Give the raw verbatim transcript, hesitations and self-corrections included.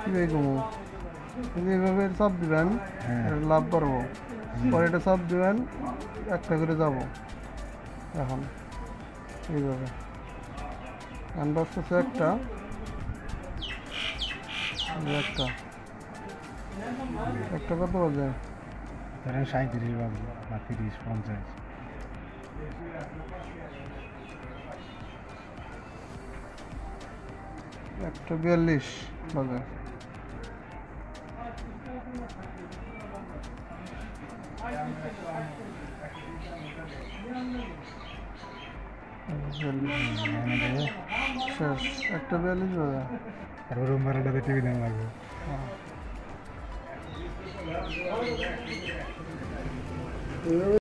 সিপাই কমু এইভাবে চাপ দিবেন লাভ পারবো পরে এটা চাপ দিবেন একটা করে যাব এখন এইভাবে বাজতেছে একটা একটা একটা কত বাজে ধরেন সাঁত্রিশ বাজে বা তিরিশ পঞ্চাশ একটা বিয়াল্লিশ বাজে শেষ একটা বিয়াল্লিশ বাজে তারপর রুম ভাড়াটাতে টিভি দেওয়া লাগবে। হ্যাঁ